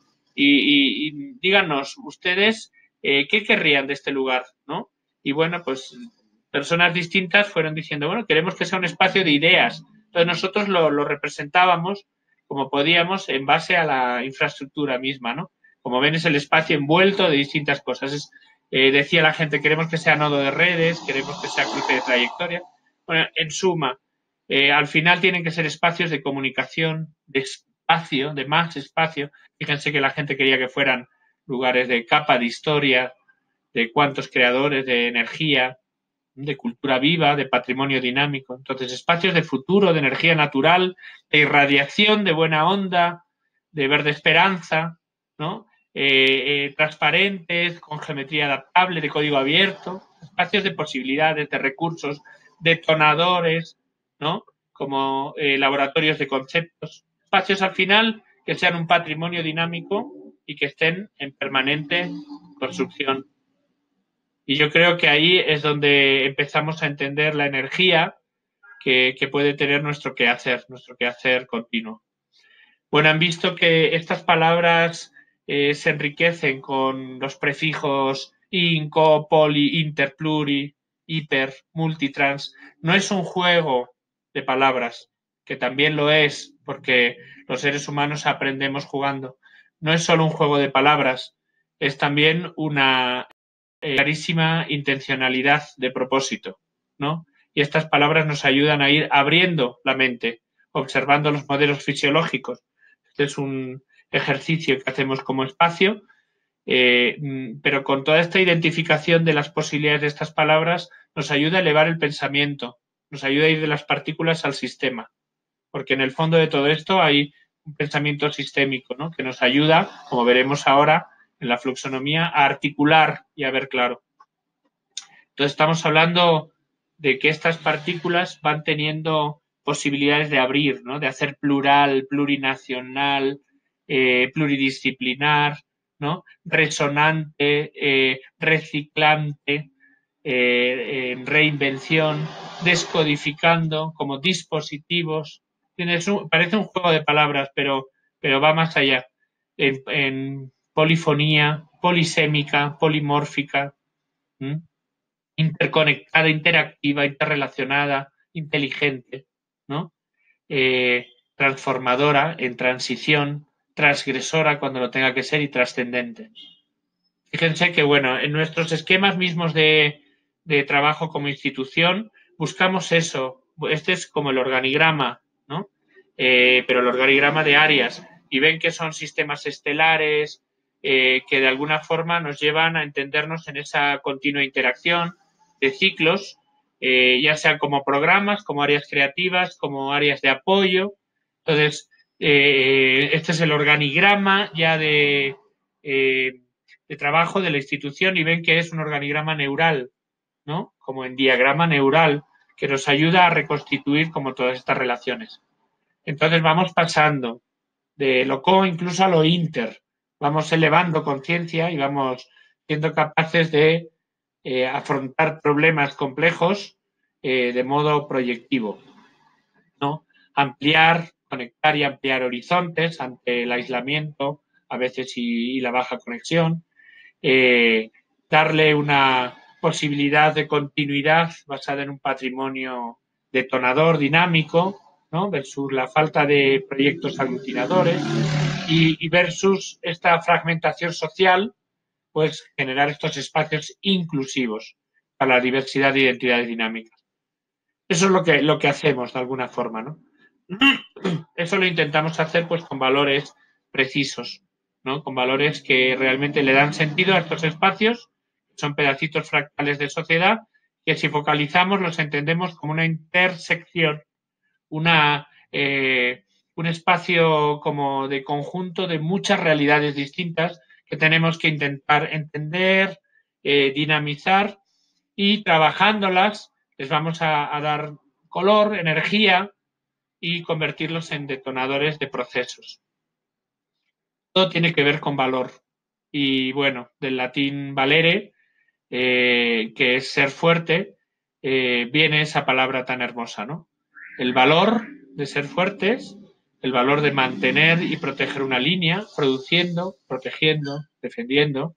y díganos, ustedes, ¿qué querrían de este lugar? ¿No? Y bueno, pues personas distintas fueron diciendo, bueno, queremos que sea un espacio de ideas. Entonces nosotros lo representábamos como podíamos en base a la infraestructura misma, ¿no? Como ven, es el espacio envuelto de distintas cosas. Decía la gente, queremos que sea nodo de redes, queremos que sea cruce de trayectoria. Bueno, en suma, al final tienen que ser espacios de comunicación, de espacio, de más espacio. Fíjense que la gente quería que fueran lugares de capa de historia, de cuántos creadores, de energía, de cultura viva, de patrimonio dinámico. Entonces, espacios de futuro, de energía natural, de irradiación, de buena onda, de verde esperanza, ¿no? Transparentes, con geometría adaptable, de código abierto, espacios de posibilidades, de recursos, detonadores, ¿no? Como laboratorios de conceptos. Espacios al final que sean un patrimonio dinámico y que estén en permanente construcción. Y yo creo que ahí es donde empezamos a entender la energía que puede tener nuestro quehacer continuo. Bueno, han visto que estas palabras se enriquecen con los prefijos inco, poli, inter, pluri, hiper, multitrans. No es un juego de palabras, que también lo es, porque los seres humanos aprendemos jugando. No es solo un juego de palabras, es también una clarísima intencionalidad de propósito, ¿no? Y estas palabras nos ayudan a ir abriendo la mente, observando los modelos fisiológicos. Este es un ejercicio que hacemos como espacio, pero con toda esta identificación de las posibilidades de estas palabras nos ayuda a elevar el pensamiento, nos ayuda a ir de las partículas al sistema, porque en el fondo de todo esto hay un pensamiento sistémico, ¿no? Que nos ayuda, como veremos ahora, en la fluxonomía, a articular y a ver claro. Entonces estamos hablando de que estas partículas van teniendo posibilidades de abrir, ¿no? De hacer plural, plurinacional, pluridisciplinar, ¿no? Resonante, reciclante, reinvención, descodificando como dispositivos. Parece un juego de palabras, pero va más allá. En polifonía, polisémica, polimórfica, interconectada, interactiva, interrelacionada, inteligente, ¿no? Transformadora, en transición, transgresora cuando lo tenga que ser y trascendente. Fíjense que, bueno, en nuestros esquemas mismos de trabajo como institución buscamos eso. Este es como el organigrama, ¿no? Pero el organigrama de áreas. Y ven que son sistemas estelares que de alguna forma nos llevan a entendernos en esa continua interacción de ciclos, ya sean como programas, como áreas creativas, como áreas de apoyo. Entonces, este es el organigrama ya de trabajo de la institución y ven que es un organigrama neural, ¿no? Como en diagrama neural, que nos ayuda a reconstituir como todas estas relaciones. Entonces vamos pasando de lo co incluso a lo inter, vamos elevando conciencia y vamos siendo capaces de afrontar problemas complejos de modo proyectivo, ¿no? Ampliar, conectar y ampliar horizontes ante el aislamiento, a veces y la baja conexión, darle una posibilidad de continuidad basada en un patrimonio detonador, dinámico, ¿no? Versus la falta de proyectos aglutinadores y versus esta fragmentación social, pues generar estos espacios inclusivos para la diversidad de identidades dinámicas. Eso es lo que hacemos de alguna forma, ¿no? Eso lo intentamos hacer pues con valores precisos, ¿no? Con valores que realmente le dan sentido a estos espacios, son pedacitos fractales de sociedad, que si focalizamos los entendemos como una intersección, un espacio como de conjunto de muchas realidades distintas que tenemos que intentar entender, dinamizar y trabajándolas les vamos a dar color, energía y convertirlos en detonadores de procesos. Todo tiene que ver con valor. Y bueno, del latín valere, que es ser fuerte, viene esa palabra tan hermosa, ¿no? El valor de ser fuertes, el valor de mantener y proteger una línea, produciendo, protegiendo, defendiendo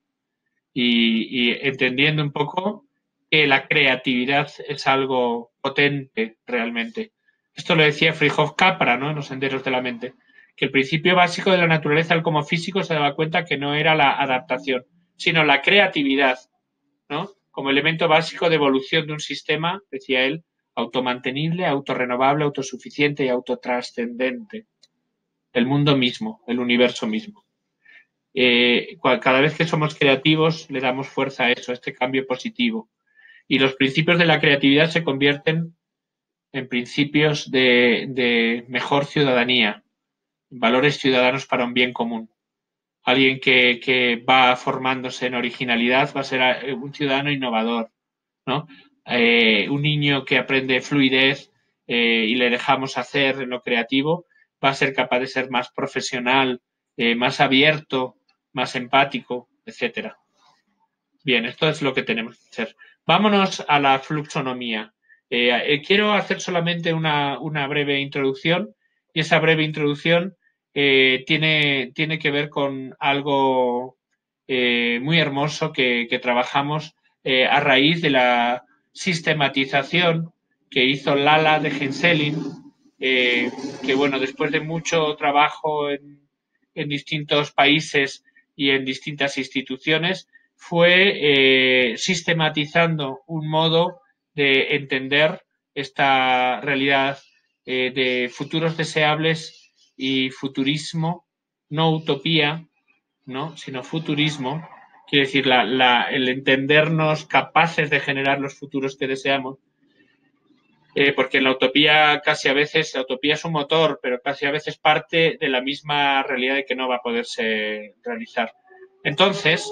y entendiendo un poco que la creatividad es algo potente realmente. Esto lo decía Frijov Capra, ¿no? En Los senderos de la mente, que el principio básico de la naturaleza, el como físico, se daba cuenta que no era la adaptación, sino la creatividad, ¿no? Como elemento básico de evolución de un sistema, decía él, automantenible, autorrenovable, autosuficiente y autotrascendente. El mundo mismo, el universo mismo. Cada vez que somos creativos le damos fuerza a eso, a este cambio positivo. Y los principios de la creatividad se convierten en principios de mejor ciudadanía, valores ciudadanos para un bien común. Alguien que va formándose en originalidad va a ser un ciudadano innovador, ¿no? Un niño que aprende fluidez y le dejamos hacer en lo creativo va a ser capaz de ser más profesional, más abierto, más empático, etcétera. Bien, esto es lo que tenemos que hacer. Vámonos a la fluxonomía. Quiero hacer solamente una breve introducción y esa breve introducción tiene que ver con algo muy hermoso que trabajamos a raíz de la sistematización que hizo Lala de Genselin, que bueno, después de mucho trabajo en distintos países y en distintas instituciones, fue sistematizando un modo de entender esta realidad de futuros deseables y futurismo, no utopía, ¿no? Sino futurismo, quiere decir el entendernos capaces de generar los futuros que deseamos. Porque en la utopía casi a veces, la utopía es un motor, pero casi a veces parte de la misma realidad de que no va a poderse realizar. Entonces,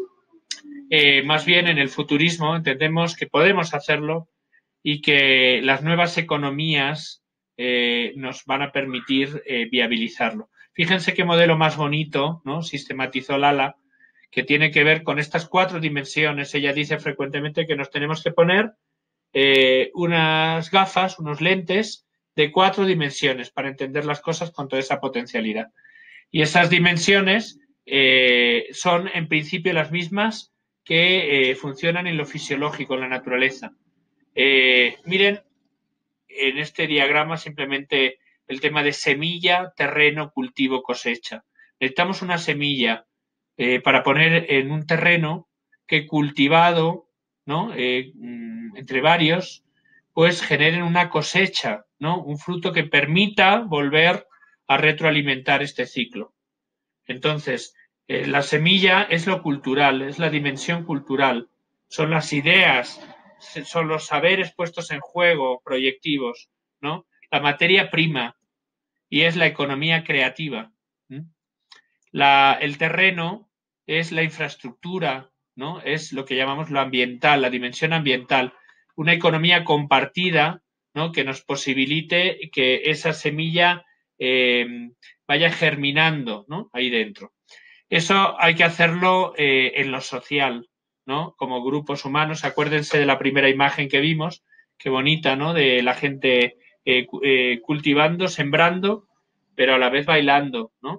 más bien en el futurismo entendemos que podemos hacerlo y que las nuevas economías nos van a permitir viabilizarlo. Fíjense qué modelo más bonito, ¿no? Sistematizó Lala, que tiene que ver con estas 4 dimensiones. Ella dice frecuentemente que nos tenemos que poner unas gafas, unos lentes de 4 dimensiones para entender las cosas con toda esa potencialidad. Y esas dimensiones son en principio las mismas que funcionan en lo fisiológico, en la naturaleza. Miren en este diagrama simplemente el tema de semilla, terreno, cultivo, cosecha. Necesitamos una semilla para poner en un terreno que cultivado, ¿no? Entre varios, pues generen una cosecha, ¿no? Un fruto que permita volver a retroalimentar este ciclo. Entonces, la semilla es lo cultural, es la dimensión cultural, son las ideas, son los saberes puestos en juego, proyectivos, ¿no? La materia prima y es la economía creativa. El terreno es la infraestructura, ¿no? Es lo que llamamos lo ambiental, la dimensión ambiental, una economía compartida, ¿no? Que nos posibilite que esa semilla vaya germinando, ¿no? Ahí dentro. Eso hay que hacerlo en lo social, ¿no? Como grupos humanos. Acuérdense de la primera imagen que vimos, qué bonita, ¿no? De la gente cultivando, sembrando, pero a la vez bailando, ¿no?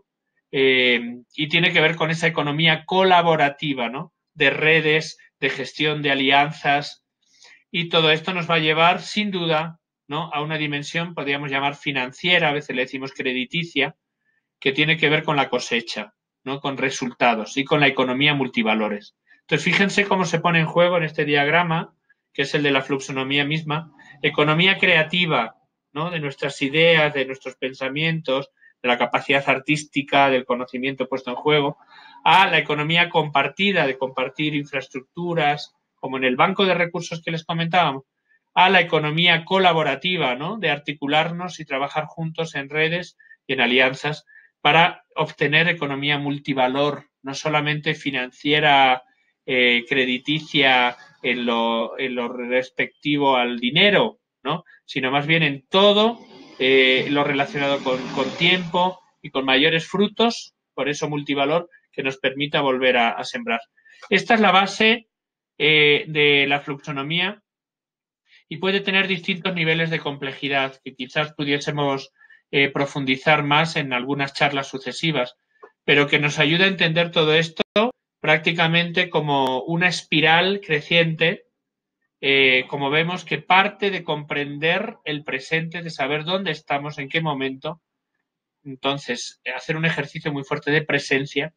Y tiene que ver con esa economía colaborativa, ¿no? De redes, de gestión de alianzas. Y todo esto nos va a llevar, sin duda, ¿no? A una dimensión, podríamos llamar financiera, a veces le decimos crediticia, que tiene que ver con la cosecha, ¿no? Con resultados y con la economía multivalores. Entonces, fíjense cómo se pone en juego en este diagrama, que es el de la fluxonomía misma, economía creativa, ¿no? De nuestras ideas, de nuestros pensamientos, de la capacidad artística, del conocimiento puesto en juego, a la economía compartida, de compartir infraestructuras, como en el banco de recursos que les comentábamos, a la economía colaborativa, ¿no? De articularnos y trabajar juntos en redes y en alianzas para obtener economía multivalor, no solamente financiera, crediticia en lo respectivo al dinero, ¿no? Sino más bien en todo lo relacionado con tiempo y con mayores frutos, por eso multivalor, que nos permita volver a sembrar. Esta es la base de la fluxonomía y puede tener distintos niveles de complejidad que quizás pudiésemos profundizar más en algunas charlas sucesivas, pero que nos ayuda a entender todo esto prácticamente como una espiral creciente, como vemos que parte de comprender el presente, de saber dónde estamos, en qué momento. Entonces, hacer un ejercicio muy fuerte de presencia,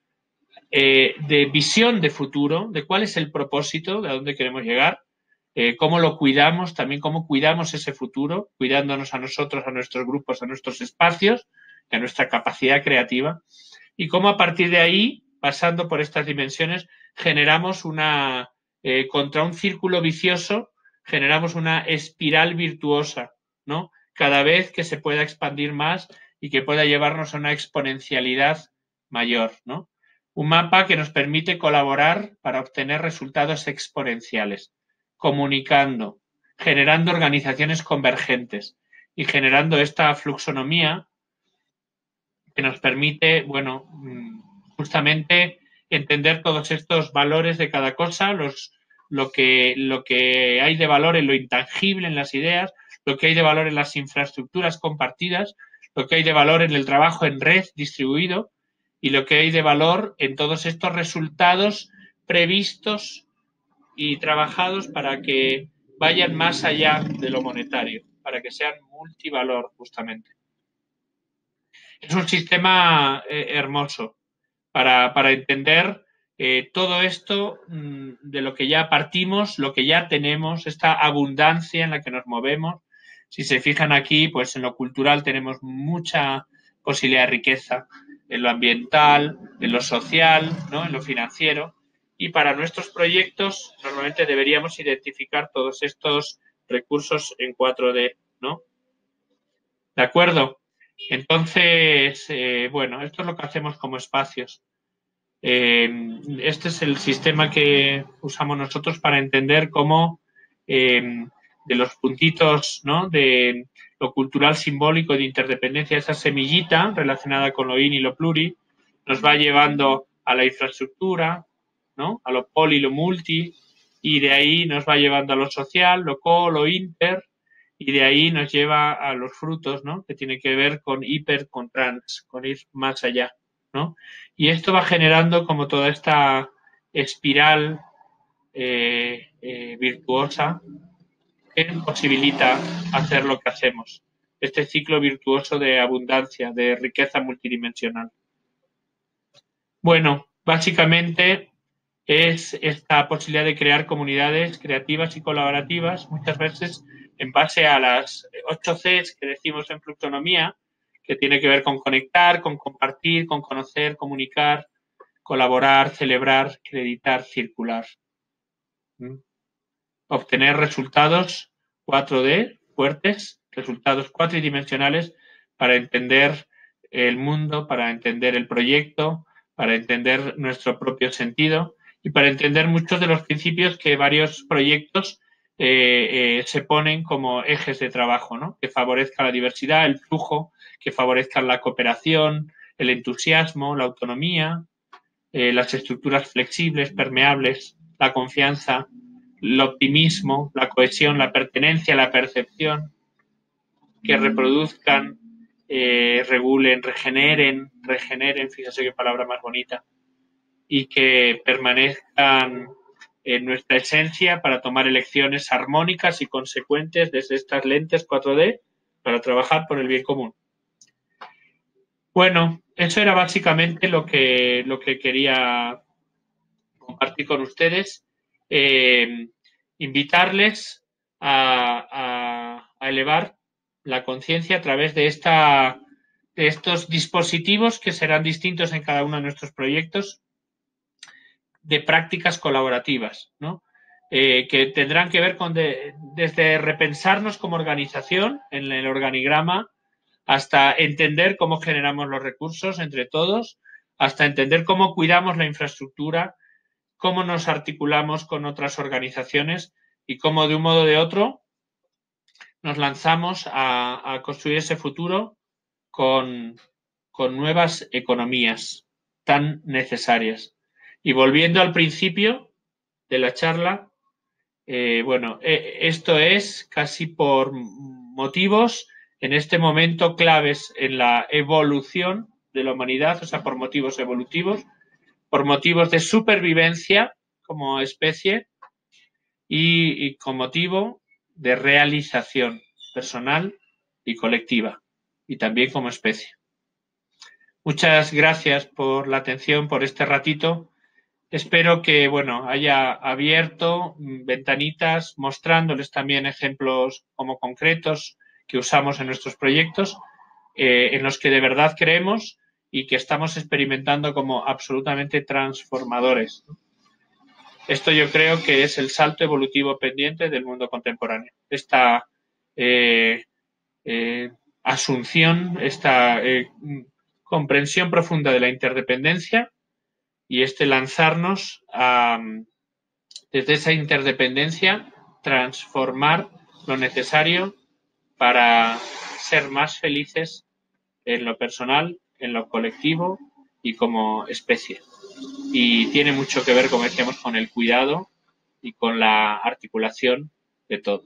de visión de futuro, de cuál es el propósito, de a dónde queremos llegar, cómo lo cuidamos, también cómo cuidamos ese futuro, cuidándonos a nosotros, a nuestros grupos, a nuestros espacios, a nuestra capacidad creativa, y cómo a partir de ahí, pasando por estas dimensiones, generamos contra un círculo vicioso, generamos una espiral virtuosa, ¿no? Cada vez que se pueda expandir más y que pueda llevarnos a una exponencialidad mayor, ¿no? Un mapa que nos permite colaborar para obtener resultados exponenciales, comunicando, generando organizaciones convergentes y generando esta fluxonomía que nos permite, bueno, justamente entender todos estos valores de cada cosa, lo que hay de valor en lo intangible, en las ideas, lo que hay de valor en las infraestructuras compartidas, lo que hay de valor en el trabajo en red distribuido y lo que hay de valor en todos estos resultados previstos y trabajados para que vayan más allá de lo monetario, para que sean multivalor justamente. Es un sistema hermoso para entender todo esto de lo que ya partimos, lo que ya tenemos, esta abundancia en la que nos movemos. Si se fijan aquí, pues en lo cultural tenemos mucha posibilidad de riqueza, en lo ambiental, en lo social, ¿no? En lo financiero. Y para nuestros proyectos normalmente deberíamos identificar todos estos recursos en 4D, ¿no? ¿De acuerdo? Entonces, bueno, esto es lo que hacemos como espacios. Este es el sistema que usamos nosotros para entender cómo de los puntitos, ¿no? De lo cultural simbólico de interdependencia, esa semillita relacionada con lo in y lo pluri, nos va llevando a la infraestructura, ¿no? A lo poli, lo multi, y de ahí nos va llevando a lo social, lo co, lo inter, y de ahí nos lleva a los frutos, ¿no? Que tiene que ver con hiper, con trans, con ir más allá, ¿no? Y esto va generando como toda esta espiral virtuosa que posibilita hacer lo que hacemos. Este ciclo virtuoso de abundancia, de riqueza multidimensional. Bueno, básicamente es esta posibilidad de crear comunidades creativas y colaborativas, muchas veces en base a las 8 Cs que decimos en Fructonomía, que tiene que ver con conectar, con compartir, con conocer, comunicar, colaborar, celebrar, acreditar, circular. Obtener resultados 4D fuertes, resultados cuatridimensionales para entender el mundo, para entender el proyecto, para entender nuestro propio sentido y para entender muchos de los principios que varios proyectos se ponen como ejes de trabajo, ¿no? Que favorezca la diversidad, el flujo, que favorezcan la cooperación, el entusiasmo, la autonomía, las estructuras flexibles, permeables, la confianza, el optimismo, la cohesión, la pertenencia, la percepción, que reproduzcan, regulen, regeneren, fíjese qué palabra más bonita, y que permanezcan en nuestra esencia para tomar elecciones armónicas y consecuentes desde estas lentes 4D para trabajar por el bien común. Bueno, eso era básicamente lo que quería compartir con ustedes. Invitarles a elevar la conciencia a través de estos dispositivos que serán distintos en cada uno de nuestros proyectos de prácticas colaborativas, ¿no? Que tendrán que ver con desde repensarnos como organización en el organigrama hasta entender cómo generamos los recursos entre todos, hasta entender cómo cuidamos la infraestructura, cómo nos articulamos con otras organizaciones y cómo de un modo o de otro nos lanzamos a construir ese futuro con nuevas economías tan necesarias. Y volviendo al principio de la charla, bueno, esto es casi por motivos en este momento claves en la evolución de la humanidad, o sea, por motivos evolutivos, por motivos de supervivencia como especie y con motivo de realización personal y colectiva y también como especie. Muchas gracias por la atención, por este ratito. Espero que, bueno, haya abierto ventanitas mostrándoles también ejemplos como concretos que usamos en nuestros proyectos, en los que de verdad creemos y que estamos experimentando como absolutamente transformadores. Esto yo creo que es el salto evolutivo pendiente del mundo contemporáneo. Esta asunción, esta comprensión profunda de la interdependencia y este lanzarnos a, desde esa interdependencia, transformar lo necesario para ser más felices en lo personal, en lo colectivo y como especie. Y tiene mucho que ver, como decíamos, con el cuidado y con la articulación de todo.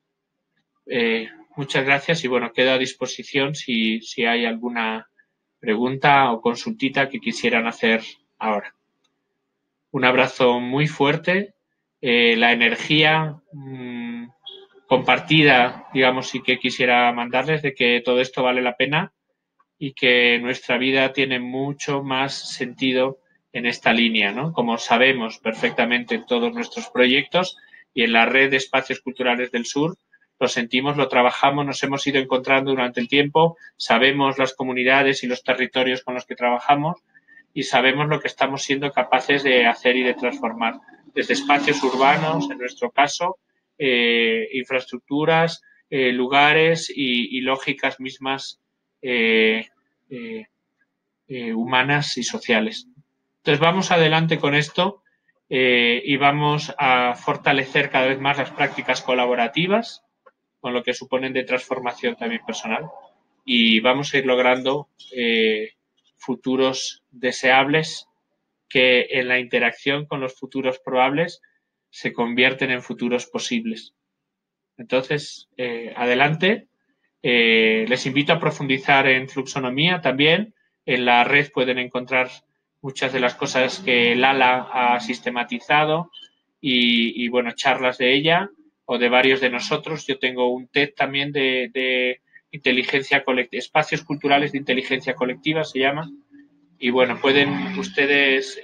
Muchas gracias y bueno, quedo a disposición si hay alguna pregunta o consultita que quisieran hacer ahora. Un abrazo muy fuerte, la energía compartida, digamos, y que quisiera mandarles de que todo esto vale la pena y que nuestra vida tiene mucho más sentido en esta línea, ¿no? Como sabemos perfectamente en todos nuestros proyectos y en la red de espacios culturales del sur, lo sentimos, lo trabajamos, nos hemos ido encontrando durante el tiempo, sabemos las comunidades y los territorios con los que trabajamos y sabemos lo que estamos siendo capaces de hacer y de transformar desde espacios urbanos, en nuestro caso, infraestructuras, lugares y lógicas mismas humanas y sociales. Entonces vamos adelante con esto y vamos a fortalecer cada vez más las prácticas colaborativas, con lo que suponen de transformación también personal. Y vamos a ir logrando futuros deseables que en la interacción con los futuros probables se convierten en futuros posibles. Entonces, adelante. Les invito a profundizar en fluxonomía también. En la red pueden encontrar muchas de las cosas que Lala ha sistematizado y bueno, charlas de ella o de varios de nosotros. Yo tengo un TED también de inteligencia colectiva, espacios culturales de inteligencia colectiva se llama. Y bueno, pueden ustedes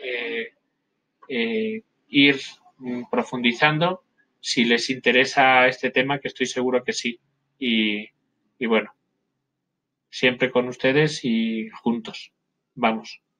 ir profundizando si les interesa este tema, que estoy seguro que sí. Y bueno, siempre con ustedes y juntos. Vamos.